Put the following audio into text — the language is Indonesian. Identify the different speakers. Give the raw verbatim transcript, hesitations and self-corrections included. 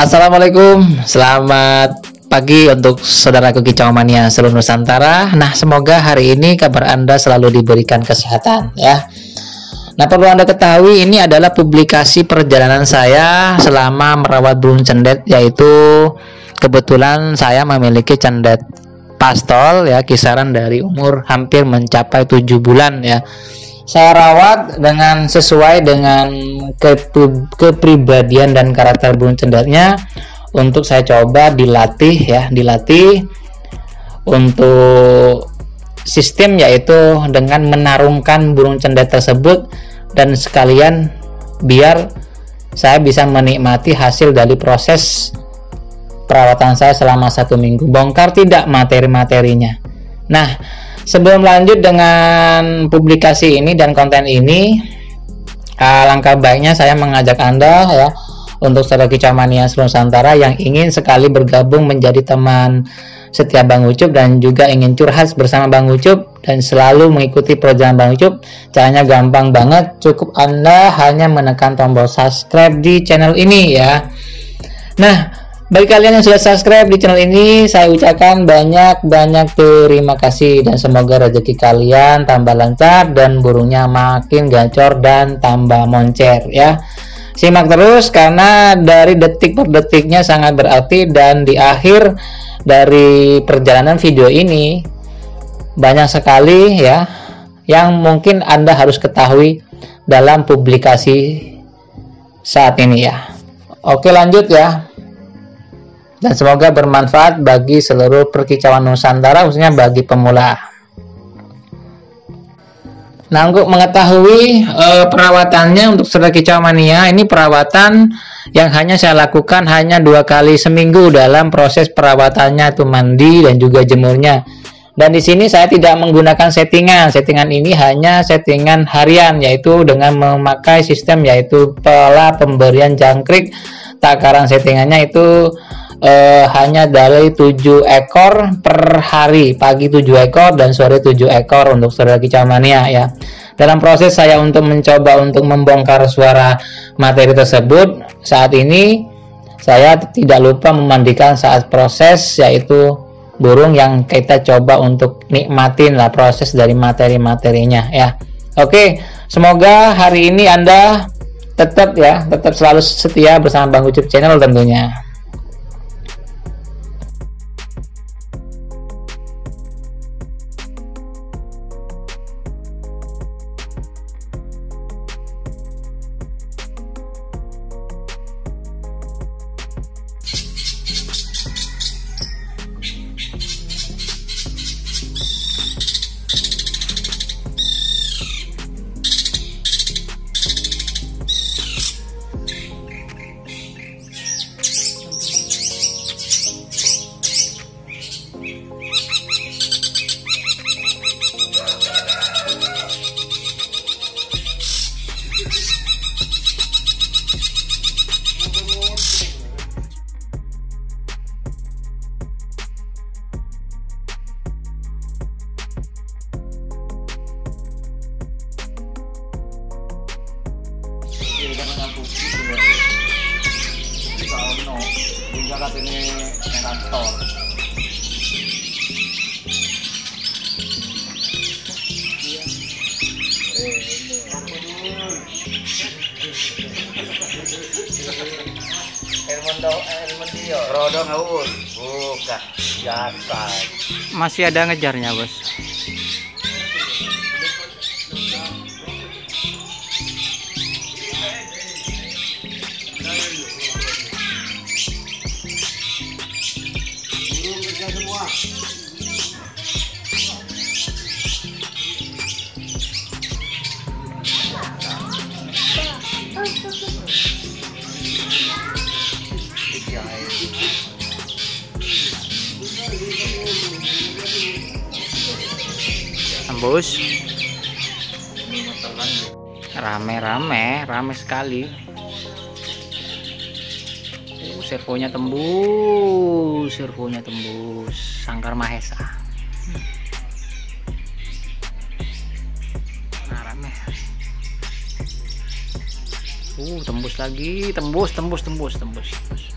Speaker 1: Assalamualaikum, selamat pagi untuk saudaraku Kicau Mania seluruh Nusantara. Nah, semoga hari ini kabar Anda selalu diberikan kesehatan ya. Nah, perlu Anda ketahui ini adalah publikasi perjalanan saya selama merawat burung cendet, yaitu kebetulan saya memiliki cendet pastol ya, kisaran dari umur hampir mencapai tujuh bulan ya. Saya rawat dengan sesuai dengan ke, kepribadian dan karakter burung cendetnya. Untuk saya coba dilatih ya, dilatih untuk sistem, yaitu dengan menarungkan burung cendet tersebut, dan sekalian biar saya bisa menikmati hasil dari proses perawatan saya selama satu minggu. Bongkar tidak materi-materinya. Nah, sebelum lanjut dengan publikasi ini dan konten ini, alangkah baiknya saya mengajak Anda ya, untuk saudara Kicau Mania seluruh Nusantara yang ingin sekali bergabung menjadi teman setia Bang Ucup dan juga ingin curhat bersama Bang Ucup dan selalu mengikuti perjalanan Bang Ucup. Caranya gampang banget, cukup Anda hanya menekan tombol subscribe di channel ini ya. Nah, bagi kalian yang sudah subscribe di channel ini, saya ucapkan banyak-banyak terima kasih dan semoga rezeki kalian tambah lancar dan burungnya makin gacor dan tambah moncer ya. Simak terus karena dari detik per detiknya sangat berarti, dan di akhir dari perjalanan video ini banyak sekali ya yang mungkin Anda harus ketahui dalam publikasi saat ini ya. Oke, lanjut ya. Dan semoga bermanfaat bagi seluruh perkicauan Nusantara, khususnya bagi pemula. Nah, untuk mengetahui e, perawatannya untuk saudara Kicau Mania, ini perawatan yang hanya saya lakukan hanya dua kali seminggu dalam proses perawatannya, itu mandi dan juga jemurnya. Dan di sini saya tidak menggunakan settingan. Settingan ini hanya settingan harian, yaitu dengan memakai sistem yaitu pola pemberian jangkrik. Takaran settingannya itu Uh, hanya dari tujuh ekor per hari, pagi tujuh ekor dan sore tujuh ekor untuk saudara Kicau Mania ya. Dalam proses saya untuk mencoba untuk membongkar suara materi tersebut, saat ini saya tidak lupa memandikan saat proses, yaitu burung yang kita coba untuk nikmatin lah proses dari materi-materinya ya. Oke, semoga hari ini Anda tetap ya, tetap selalu setia bersama Bang Ucup Channel tentunya.
Speaker 2: Masih ada ngejarnya, Bos. Bos, rame-rame, rame sekali. Uh, servonya tembus, servonya tembus, Sangkar Mahesa. Nah, rame. Uh, tembus lagi, tembus, tembus, tembus, tembus.